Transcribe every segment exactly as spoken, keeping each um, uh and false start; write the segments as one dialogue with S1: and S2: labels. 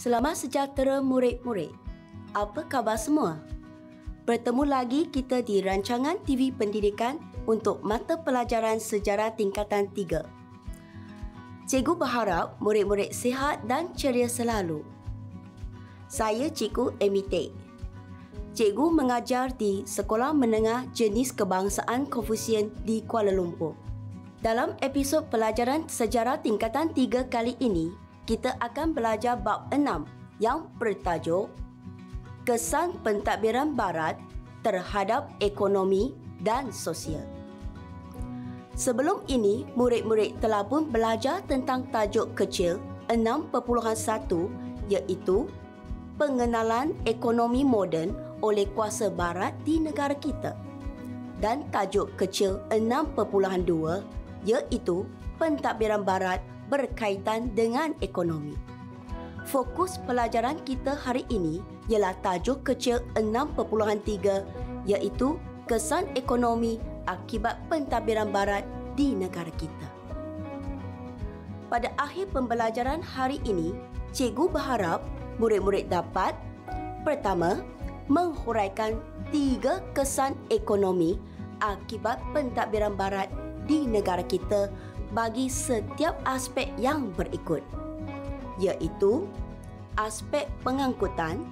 S1: Selamat sejahtera murid-murid. Apa khabar semua? Bertemu lagi kita di rancangan T V Pendidikan untuk mata pelajaran sejarah tingkatan tiga. Cikgu berharap murid-murid sihat dan ceria selalu. Saya Cikgu Amy Teck. Cikgu mengajar di Sekolah Menengah Jenis Kebangsaan Confucian di Kuala Lumpur. Dalam episod pelajaran sejarah tingkatan tiga kali ini, kita akan belajar bab enam yang bertajuk Kesan Pentadbiran Barat terhadap Ekonomi dan Sosial. Sebelum ini, murid-murid telah pun belajar tentang tajuk kecil enam titik satu iaitu Pengenalan Ekonomi Moden oleh Kuasa Barat di negara kita, dan tajuk kecil enam titik dua iaitu Pentadbiran Barat berkaitan dengan ekonomi. Fokus pelajaran kita hari ini ialah tajuk kecil enam titik tiga iaitu Kesan Ekonomi akibat pentadbiran Barat di negara kita. Pada akhir pembelajaran hari ini, cikgu berharap murid-murid dapat pertama, menghuraikan tiga kesan ekonomi akibat pentadbiran Barat di negara kita bagi setiap aspek yang berikut, iaitu aspek pengangkutan,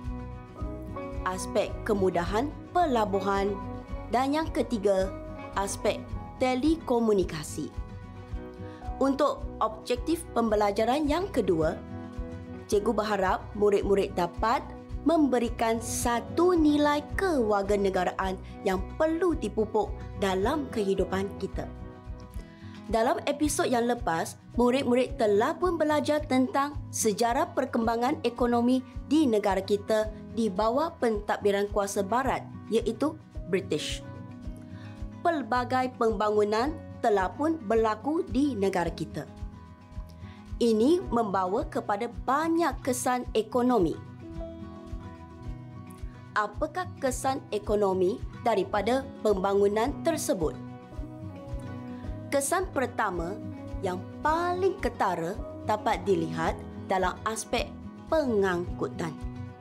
S1: aspek kemudahan pelabuhan, dan yang ketiga, aspek telekomunikasi. Untuk objektif pembelajaran yang kedua, cikgu berharap murid-murid dapat memberikan satu nilai kewarganegaraan yang perlu dipupuk dalam kehidupan kita. Dalam episod yang lepas, murid-murid telah pun belajar tentang sejarah perkembangan ekonomi di negara kita di bawah pentadbiran kuasa Barat, iaitu British. Pelbagai pembangunan telah pun berlaku di negara kita. Ini membawa kepada banyak kesan ekonomi. Apakah kesan ekonomi daripada pembangunan tersebut? Kesan pertama yang paling ketara dapat dilihat dalam aspek pengangkutan.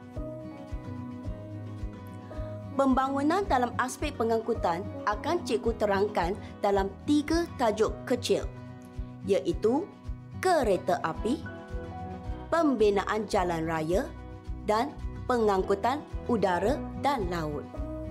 S1: Pembangunan dalam aspek pengangkutan akan cikgu terangkan dalam tiga tajuk kecil, iaitu kereta api, pembinaan jalan raya, dan pengangkutan udara dan laut.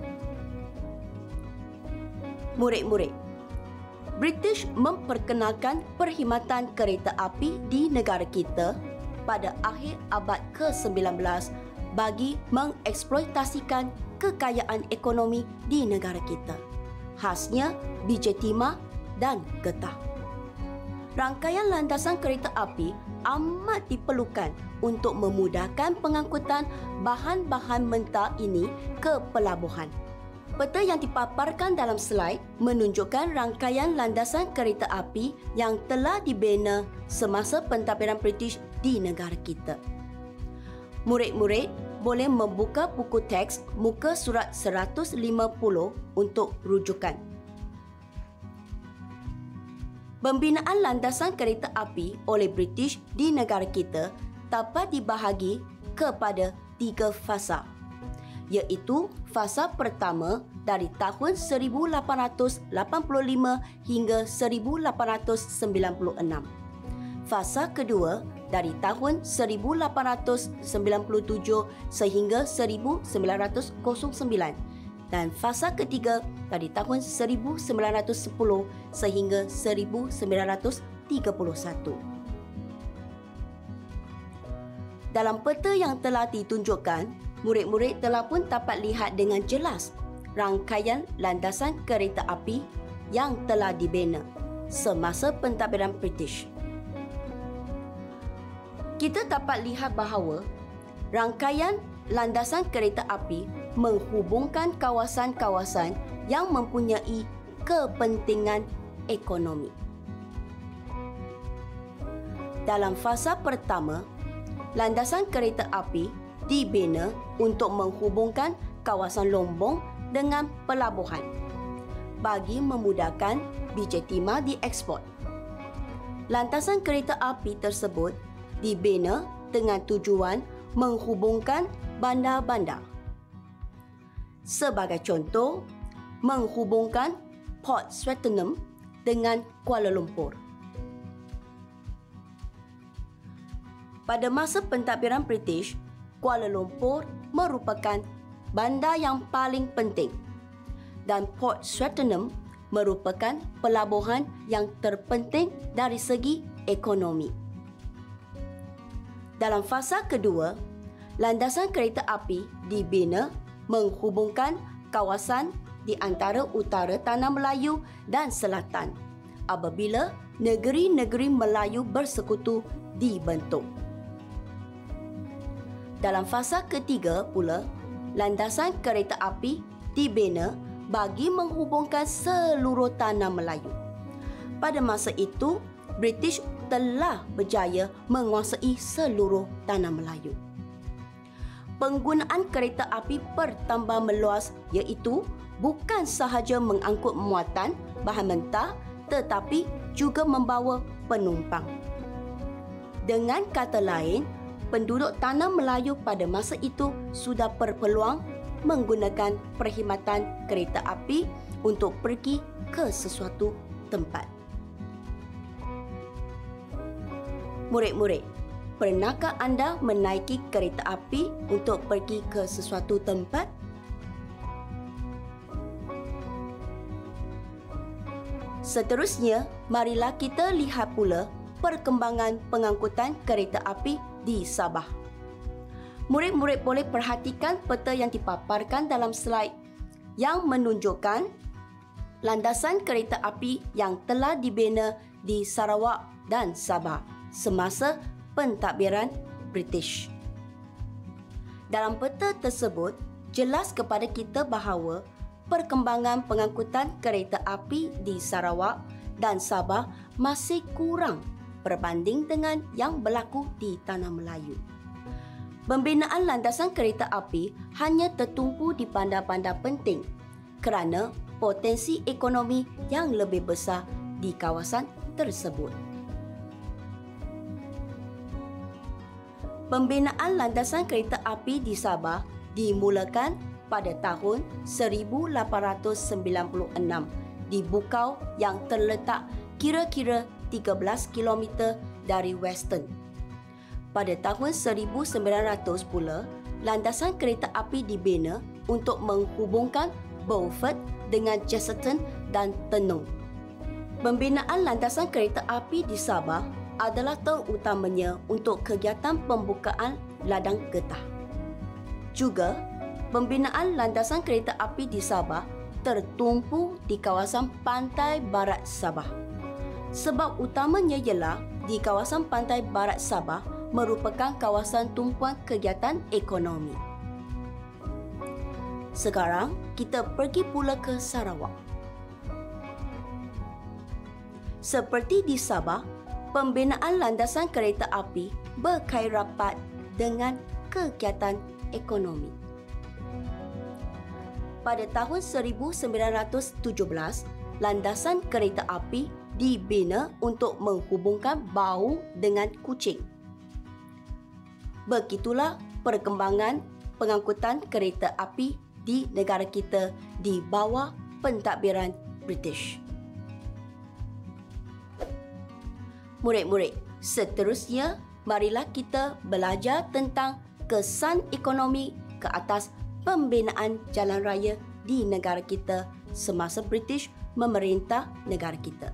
S1: Murid-murid, British memperkenalkan perkhidmatan kereta api di negara kita pada akhir abad ke sembilan belas bagi mengeksploitasikan kekayaan ekonomi di negara kita, khasnya biji timah dan getah. Rangkaian landasan kereta api amat diperlukan untuk memudahkan pengangkutan bahan-bahan mentah ini ke pelabuhan. Peta yang dipaparkan dalam slide menunjukkan rangkaian landasan kereta api yang telah dibina semasa pentadbiran British di negara kita. Murid-murid boleh membuka buku teks muka surat seratus lima puluh untuk rujukan. Pembinaan landasan kereta api oleh British di negara kita dapat dibahagi kepada tiga fasa, iaitu fasa pertama dari tahun seribu lapan ratus lapan puluh lima hingga seribu lapan ratus sembilan puluh enam. Fasa kedua dari tahun seribu lapan ratus sembilan puluh tujuh sehingga seribu sembilan ratus sembilan, dan fasa ketiga dari tahun seribu sembilan ratus sepuluh sehingga seribu sembilan ratus tiga puluh satu. Dalam peta yang telah ditunjukkan, murid-murid telah pun dapat lihat dengan jelas rangkaian landasan kereta api yang telah dibina semasa pentadbiran British. Kita dapat lihat bahawa rangkaian landasan kereta api menghubungkan kawasan-kawasan yang mempunyai kepentingan ekonomi. Dalam fasa pertama, landasan kereta api dibina untuk menghubungkan kawasan Lombong dengan pelabuhan bagi memudahkan biji timah dieksport. Landasan kereta api tersebut dibina dengan tujuan menghubungkan bandar-bandar. Sebagai contoh, menghubungkan Port Swettenham dengan Kuala Lumpur. Pada masa pentadbiran British, Kuala Lumpur merupakan bandar yang paling penting dan Port Swettenham merupakan pelabuhan yang terpenting dari segi ekonomi. Dalam fasa kedua, landasan kereta api dibina menghubungkan kawasan di antara utara Tanah Melayu dan selatan apabila negeri-negeri Melayu bersekutu dibentuk. Dalam fasa ketiga pula, landasan kereta api dibina bagi menghubungkan seluruh Tanah Melayu. Pada masa itu, British telah berjaya menguasai seluruh Tanah Melayu. Penggunaan kereta api bertambah meluas iaitu bukan sahaja mengangkut muatan bahan mentah tetapi juga membawa penumpang. Dengan kata lain, penduduk Tanah Melayu pada masa itu sudah berpeluang menggunakan perkhidmatan kereta api untuk pergi ke sesuatu tempat. Murid-murid, pernahkah anda menaiki kereta api untuk pergi ke sesuatu tempat? Seterusnya, marilah kita lihat pula perkembangan pengangkutan kereta api di Sabah. Murid-murid boleh perhatikan peta yang dipaparkan dalam slide yang menunjukkan landasan kereta api yang telah dibina di Sarawak dan Sabah semasa pentadbiran British. Dalam peta tersebut, jelas kepada kita bahawa perkembangan pengangkutan kereta api di Sarawak dan Sabah masih kurang berbanding dengan yang berlaku di Tanah Melayu. Pembinaan landasan kereta api hanya tertumpu di bandar-bandar penting kerana potensi ekonomi yang lebih besar di kawasan tersebut. Pembinaan landasan kereta api di Sabah dimulakan pada tahun seribu lapan ratus sembilan puluh enam di Bukau yang terletak kira-kira tiga belas kilometer dari Weston. Pada tahun seribu sembilan ratus pula, landasan kereta api dibina untuk menghubungkan Beaufort dengan Chesterton dan Tenung. Pembinaan landasan kereta api di Sabah adalah terutamanya untuk kegiatan pembukaan ladang getah. Juga, pembinaan landasan kereta api di Sabah tertumpu di kawasan pantai barat Sabah. Sebab utamanya ialah di kawasan pantai barat Sabah merupakan kawasan tumpuan kegiatan ekonomi. Sekarang, kita pergi pula ke Sarawak. Seperti di Sabah, pembinaan landasan kereta api berkait rapat dengan kegiatan ekonomi. Pada tahun seribu sembilan ratus tujuh belas, landasan kereta api dibina untuk menghubungkan Bau dengan Kuching. Begitulah perkembangan pengangkutan kereta api di negara kita di bawah pentadbiran British. Murid-murid, seterusnya marilah kita belajar tentang kesan ekonomi ke atas pembinaan jalan raya di negara kita semasa British memerintah negara kita.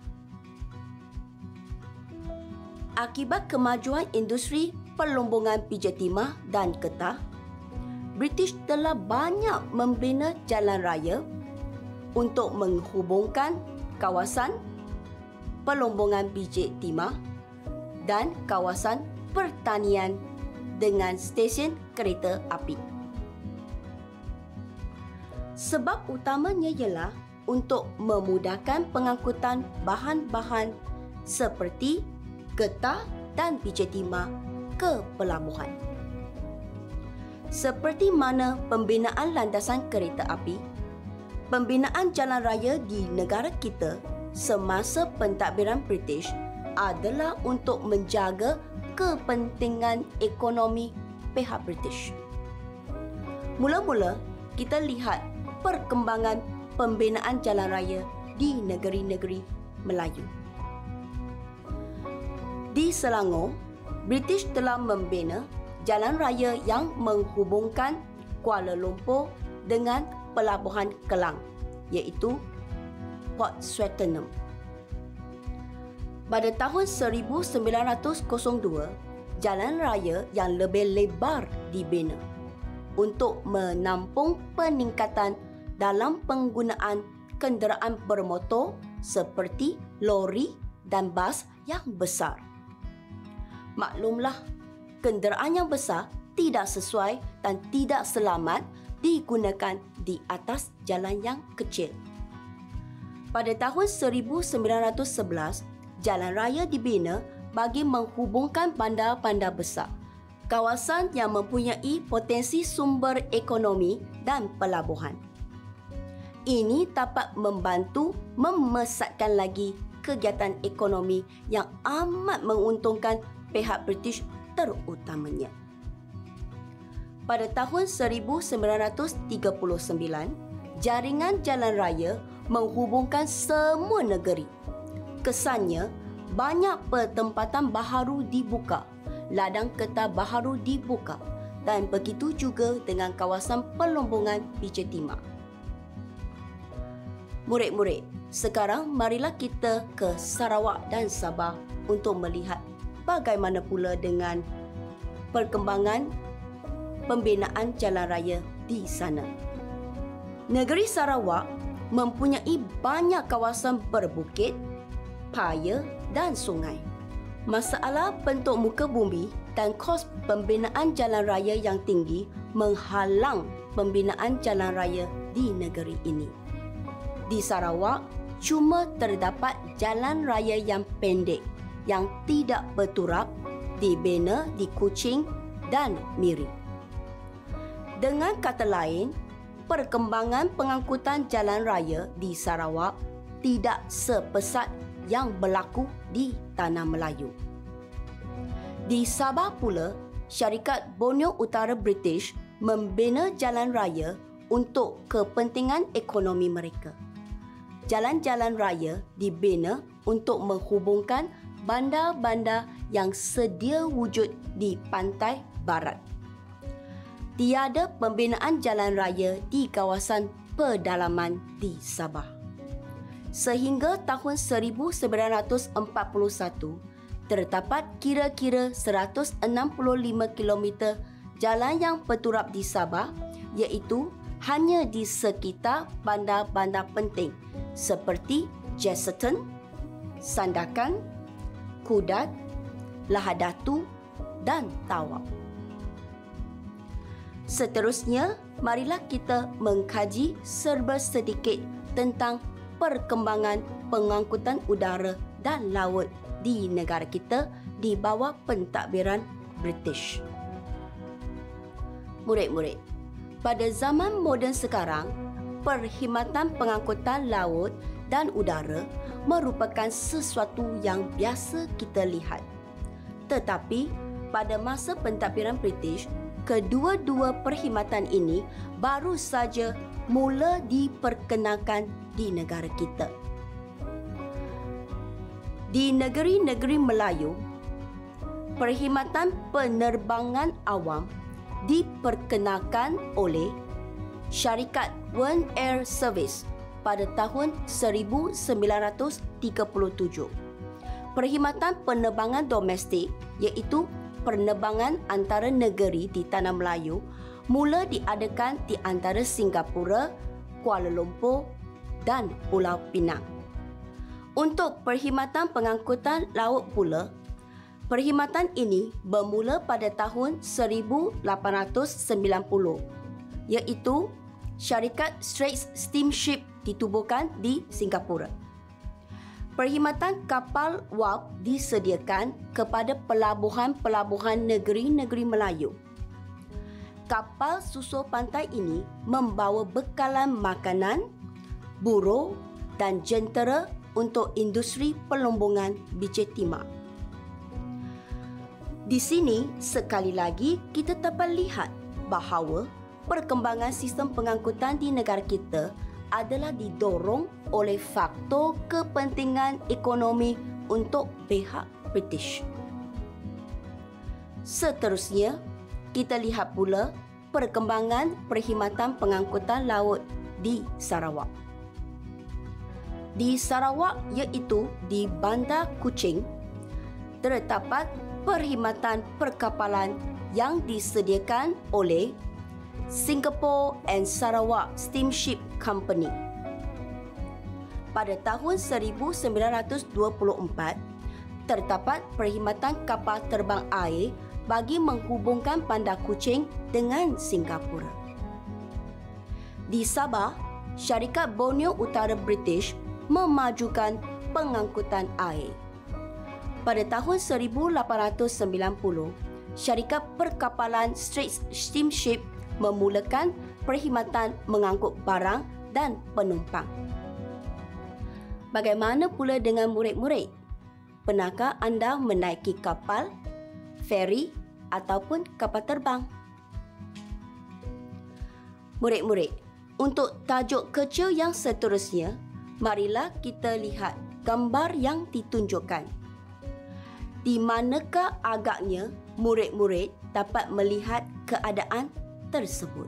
S1: Akibat kemajuan industri perlombongan pijat timah dan getah, British telah banyak membina jalan raya untuk menghubungkan kawasan perlombongan pijat timah dan kawasan pertanian dengan stesen kereta api. Sebab utamanya ialah untuk memudahkan pengangkutan bahan-bahan seperti getah dan pijat timah ke pelabuhan. Seperti mana pembinaan landasan kereta api, pembinaan jalan raya di negara kita semasa pentadbiran British adalah untuk menjaga kepentingan ekonomi pihak British. Mula-mula, kita lihat perkembangan pembinaan jalan raya di negeri-negeri Melayu. Di Selangor, British telah membina jalan raya yang menghubungkan Kuala Lumpur dengan Pelabuhan Kelang, iaitu Port Swettenham. Pada tahun seribu sembilan ratus dua, jalan raya yang lebih lebar dibina untuk menampung peningkatan dalam penggunaan kenderaan bermotor seperti lori dan bas yang besar. Maklumlah, kenderaan yang besar tidak sesuai dan tidak selamat digunakan di atas jalan yang kecil. Pada tahun seribu sembilan ratus sebelas, jalan raya dibina bagi menghubungkan bandar-bandar besar, kawasan yang mempunyai potensi sumber ekonomi dan pelabuhan. Ini dapat membantu memesatkan lagi kegiatan ekonomi yang amat menguntungkan pihak British terutamanya. Pada tahun seribu sembilan ratus tiga puluh sembilan, jaringan jalan raya menghubungkan semua negeri. Kesannya, banyak pertempatan baharu dibuka, ladang kereta baharu dibuka dan begitu juga dengan kawasan pelombongan Bijih Timah. Murid-murid, sekarang marilah kita ke Sarawak dan Sabah untuk melihat bagaimana pula dengan perkembangan pembinaan jalan raya di sana. Negeri Sarawak mempunyai banyak kawasan berbukit, paya dan sungai. Masalah bentuk muka bumi dan kos pembinaan jalan raya yang tinggi menghalang pembinaan jalan raya di negeri ini. Di Sarawak, cuma terdapat jalan raya yang pendek yang tidak berturap dibina di Kuching dan Miri. Dengan kata lain, perkembangan pengangkutan jalan raya di Sarawak tidak sepesat yang berlaku di Tanah Melayu. Di Sabah pula, syarikat Borneo Utara British membina jalan raya untuk kepentingan ekonomi mereka. Jalan-jalan raya dibina untuk menghubungkan bandar-bandar yang sedia wujud di pantai barat. Tiada pembinaan jalan raya di kawasan pedalaman di Sabah. Sehingga tahun seribu sembilan ratus empat puluh satu, terdapat kira-kira seratus enam puluh lima kilometer jalan yang berturap di Sabah, iaitu hanya di sekitar bandar-bandar penting seperti Jeseton, Sandakan, Kudat, Lahadatu dan Tawau. Seterusnya, marilah kita mengkaji serba sedikit tentang perkembangan pengangkutan udara dan laut di negara kita di bawah pentadbiran British. Murid-murid, pada zaman moden sekarang, perkhidmatan pengangkutan laut dan udara merupakan sesuatu yang biasa kita lihat. Tetapi, pada masa pentadbiran British, kedua-dua perkhidmatan ini baru saja mula diperkenalkan di negara kita. Di negeri-negeri Melayu, perkhidmatan penerbangan awam diperkenalkan oleh syarikat One Air Service pada tahun seribu sembilan ratus tiga puluh tujuh. Perkhidmatan penerbangan domestik, iaitu penerbangan antara negeri di Tanah Melayu, mula diadakan di antara Singapura, Kuala Lumpur dan Pulau Pinang. Untuk perkhidmatan pengangkutan laut pula, perkhidmatan ini bermula pada tahun seribu lapan ratus sembilan puluh, iaitu syarikat Straits Steamship ditubuhkan di Singapura. Perkhidmatan kapal wharf disediakan kepada pelabuhan-pelabuhan negeri-negeri Melayu. Kapal susur pantai ini membawa bekalan makanan, buruh dan jentera untuk industri pelombongan Bijih Timah. Di sini, sekali lagi kita dapat lihat bahawa perkembangan sistem pengangkutan di negara kita adalah didorong oleh faktor kepentingan ekonomi untuk pihak British. Seterusnya, kita lihat pula perkembangan perkhidmatan pengangkutan laut di Sarawak. Di Sarawak iaitu di Bandar Kuching, terdapat perkhidmatan perkapalan yang disediakan oleh Singapore and Sarawak Steamship Company. Pada tahun seribu sembilan ratus dua puluh empat, terdapat perkhidmatan kapal terbang air bagi menghubungkan Bandar Kuching dengan Singapura. Di Sabah, syarikat Borneo Utara British memajukan pengangkutan air. Pada tahun seribu lapan ratus sembilan puluh, syarikat perkapalan Straits Steamship memulakan perkhidmatan mengangkut barang dan penumpang. Bagaimana pula dengan murid-murid? Pernahkah anda menaiki kapal, feri ataupun kapal terbang? Murid-murid, untuk tajuk kerja yang seterusnya, marilah kita lihat gambar yang ditunjukkan. Di manakah agaknya murid-murid dapat melihat keadaan tersebut?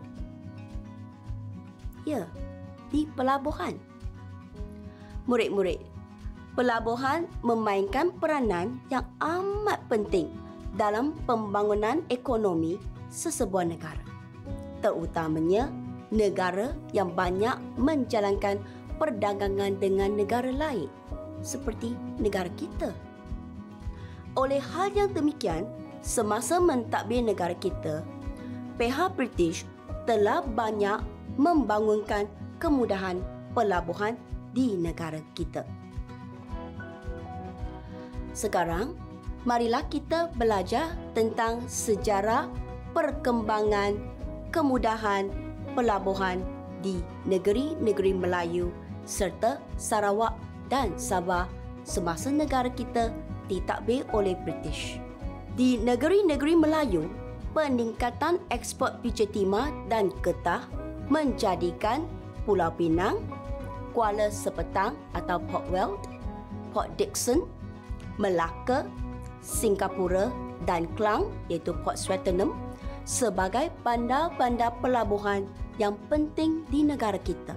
S1: Ya, di pelabuhan. Murid-murid, pelabuhan memainkan peranan yang amat penting dalam pembangunan ekonomi sesebuah negara, terutamanya negara yang banyak menjalankan perdagangan dengan negara lain seperti negara kita. Oleh hal yang demikian, semasa mentadbir negara kita, pihak British telah banyak membangunkan kemudahan pelabuhan di negara kita. Sekarang, marilah kita belajar tentang sejarah perkembangan kemudahan pelabuhan di negeri-negeri Melayu serta Sarawak dan Sabah semasa negara kita ditadbir oleh British. Di negeri-negeri Melayu, peningkatan ekspor pija timah dan getah menjadikan Pulau Pinang, Kuala Sepetang atau Port Weld, Port Dickson, Melaka, Singapura dan Klang iaitu Port Swettenham sebagai bandar-bandar pelabuhan yang penting di negara kita.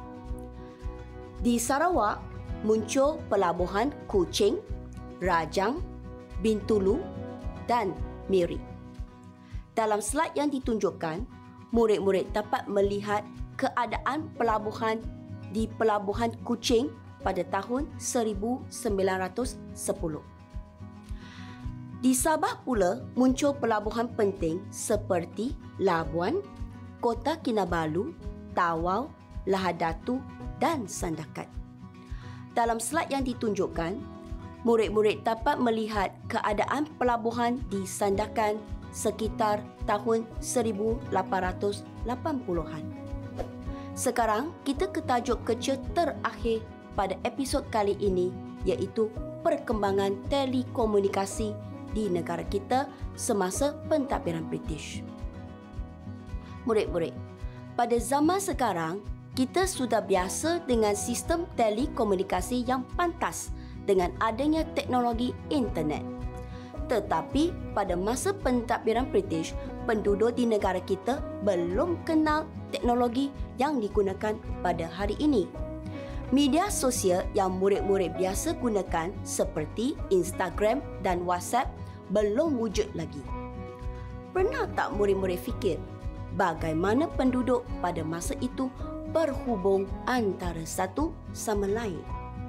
S1: Di Sarawak, muncul pelabuhan Kuching, Rajang, Bintulu dan Miri. Dalam slide yang ditunjukkan, murid-murid dapat melihat keadaan pelabuhan di Pelabuhan Kuching pada tahun seribu sembilan ratus sepuluh. Di Sabah pula muncul pelabuhan penting seperti Labuan, Kota Kinabalu, Tawau, Lahadatu dan Sandakan. Dalam slide yang ditunjukkan, murid-murid dapat melihat keadaan pelabuhan di Sandakan sekitar tahun seribu lapan ratus lapan puluhan. Sekarang kita ke tajuk kerja terakhir pada episod kali ini iaitu perkembangan telekomunikasi di negara kita semasa pentadbiran British. Murid-murid, pada zaman sekarang kita sudah biasa dengan sistem telekomunikasi yang pantas dengan adanya teknologi internet. Tetapi pada masa pentadbiran British, penduduk di negara kita belum kenal teknologi yang digunakan pada hari ini. Media sosial yang murid-murid biasa gunakan seperti Instagram dan WhatsApp belum wujud lagi. Pernah tak murid-murid fikir bagaimana penduduk pada masa itu berhubung antara satu sama lain?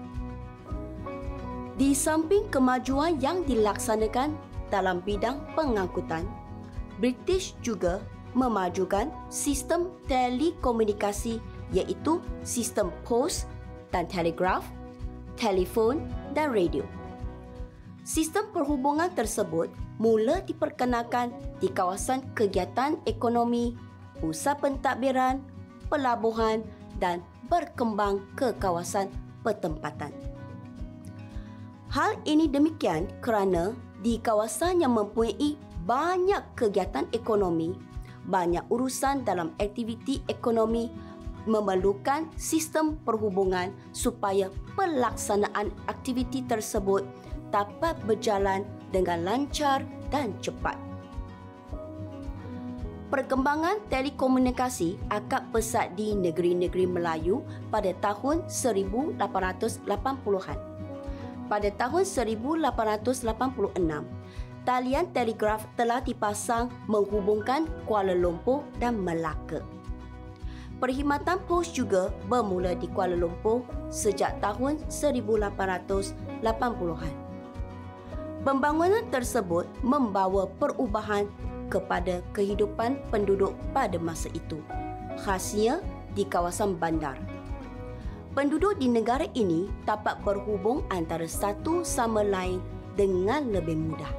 S1: Di samping kemajuan yang dilaksanakan dalam bidang pengangkutan, British juga memajukan sistem telekomunikasi iaitu sistem pos dan telegraf, telefon dan radio. Sistem perhubungan tersebut mula diperkenalkan di kawasan kegiatan ekonomi, pusat pentadbiran, pelabuhan dan berkembang ke kawasan pertempatan. Hal ini demikian kerana di kawasan yang mempunyai banyak kegiatan ekonomi, banyak urusan dalam aktiviti ekonomi, memerlukan sistem perhubungan supaya pelaksanaan aktiviti tersebut dapat berjalan dengan lancar dan cepat. Perkembangan telekomunikasi akad pesat di negeri-negeri Melayu pada tahun seribu lapan ratus lapan puluhan. Pada tahun seribu lapan ratus lapan puluh enam, talian telegraf telah dipasang menghubungkan Kuala Lumpur dan Melaka. Perkhidmatan pos juga bermula di Kuala Lumpur sejak tahun seribu lapan ratus lapan puluhan. Pembangunan tersebut membawa perubahan kepada kehidupan penduduk pada masa itu, khasnya di kawasan bandar. Penduduk di negara ini dapat berhubung antara satu sama lain dengan lebih mudah.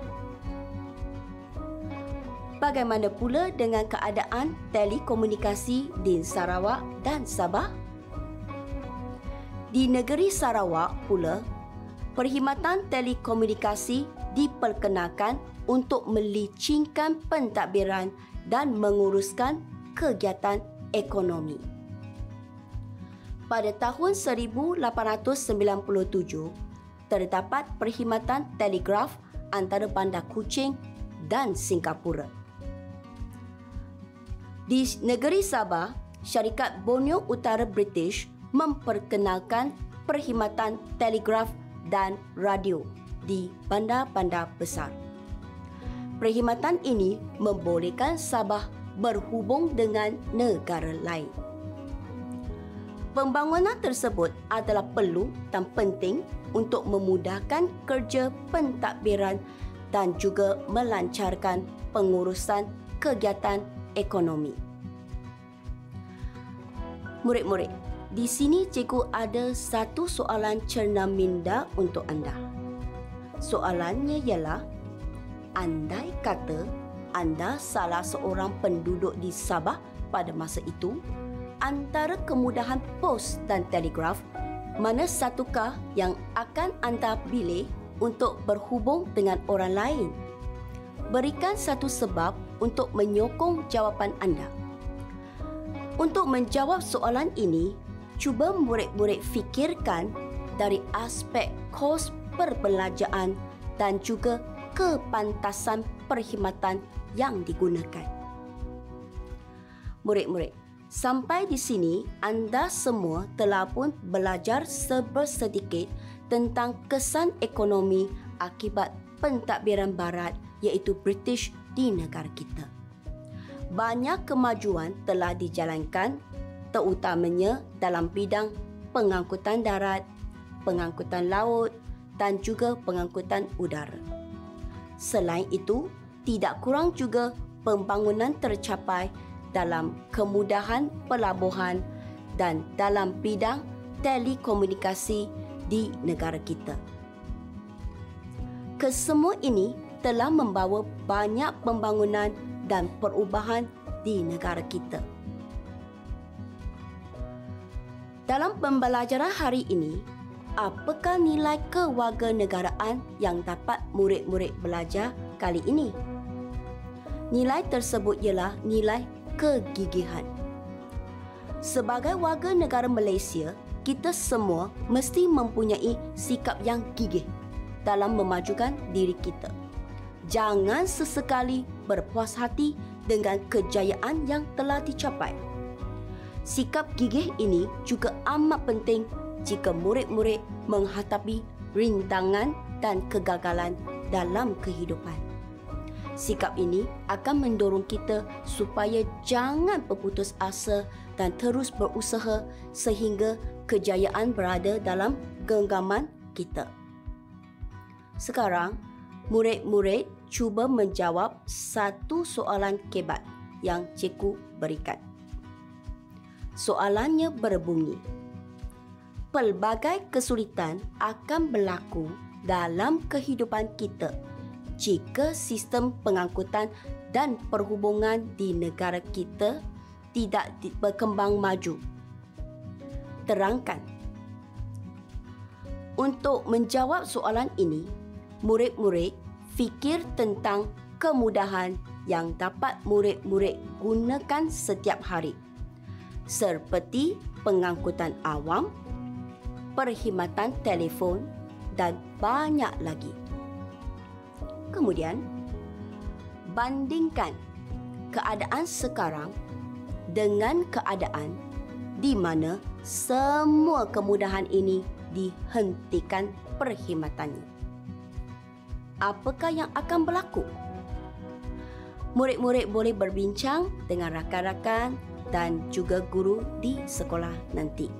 S1: Bagaimana pula dengan keadaan telekomunikasi di Sarawak dan Sabah? Di negeri Sarawak pula, perkhidmatan telekomunikasi diperkenalkan untuk melicingkan pentadbiran dan menguruskan kegiatan ekonomi. Pada tahun seribu lapan ratus sembilan puluh tujuh, terdapat perkhidmatan telegraf antara Bandar Kuching dan Singapura. Di negeri Sabah, syarikat Borneo Utara British memperkenalkan perkhidmatan telegraf dan radio di bandar-bandar besar. Perkhidmatan ini membolehkan Sabah berhubung dengan negara lain. Pembangunan tersebut adalah perlu dan penting untuk memudahkan kerja pentadbiran dan juga melancarkan pengurusan kegiatan ekonomi. Murid-murid, di sini cikgu ada satu soalan cerna minda untuk anda. Soalannya ialah, andai kata anda salah seorang penduduk di Sabah pada masa itu, antara kemudahan pos dan telegraf, mana satukah yang akan anda pilih untuk berhubung dengan orang lain? Berikan satu sebab untuk menyokong jawapan anda. Untuk menjawab soalan ini, cuba murid-murid fikirkan dari aspek kos perbelanjaan dan juga kepantasan perkhidmatan yang digunakan. Murid-murid, sampai di sini anda semua telah pun belajar sedikit tentang kesan ekonomi akibat pentadbiran barat iaitu British di negara kita. Banyak kemajuan telah dijalankan, terutamanya dalam bidang pengangkutan darat, pengangkutan laut dan juga pengangkutan udara. Selain itu, tidak kurang juga pembangunan tercapai dalam kemudahan pelabuhan dan dalam bidang telekomunikasi di negara kita. Kesemua ini telah membawa banyak pembangunan dan perubahan di negara kita. Dalam pembelajaran hari ini, apakah nilai kewarganegaraan yang dapat murid-murid belajar kali ini? Nilai tersebut ialah nilai kegigihan. Sebagai warga negara Malaysia, kita semua mesti mempunyai sikap yang gigih dalam memajukan diri kita. Jangan sesekali berpuas hati dengan kejayaan yang telah dicapai. Sikap gigih ini juga amat penting jika murid-murid menghadapi rintangan dan kegagalan dalam kehidupan. Sikap ini akan mendorong kita supaya jangan berputus asa dan terus berusaha sehingga kejayaan berada dalam genggaman kita. Sekarang, murid-murid cuba menjawab satu soalan kebat yang cikgu berikan. Soalannya berbunyi, pelbagai kesulitan akan berlaku dalam kehidupan kita jika sistem pengangkutan dan perhubungan di negara kita tidak berkembang maju. Terangkan. Untuk menjawab soalan ini, murid-murid fikir tentang kemudahan yang dapat murid-murid gunakan setiap hari, seperti pengangkutan awam, perkhidmatan telefon dan banyak lagi. Kemudian, bandingkan keadaan sekarang dengan keadaan di mana semua kemudahan ini dihentikan perkhidmatannya. Apakah yang akan berlaku? Murid-murid boleh berbincang dengan rakan-rakan dan juga guru di sekolah nanti.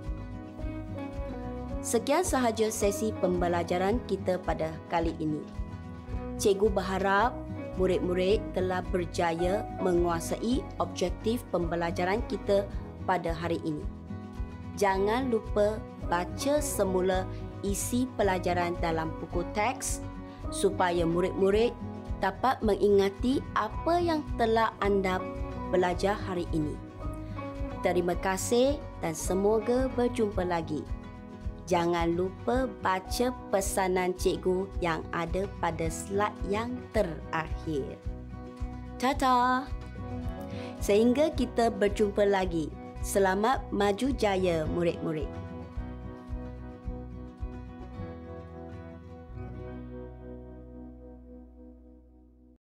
S1: Sekian sahaja sesi pembelajaran kita pada kali ini. Cikgu berharap murid-murid telah berjaya menguasai objektif pembelajaran kita pada hari ini. Jangan lupa baca semula isi pelajaran dalam buku teks supaya murid-murid dapat mengingati apa yang telah anda belajar hari ini. Terima kasih dan semoga berjumpa lagi. Jangan lupa baca pesanan cikgu yang ada pada slide yang terakhir. Tata! Sehingga kita berjumpa lagi. Selamat maju jaya murid-murid.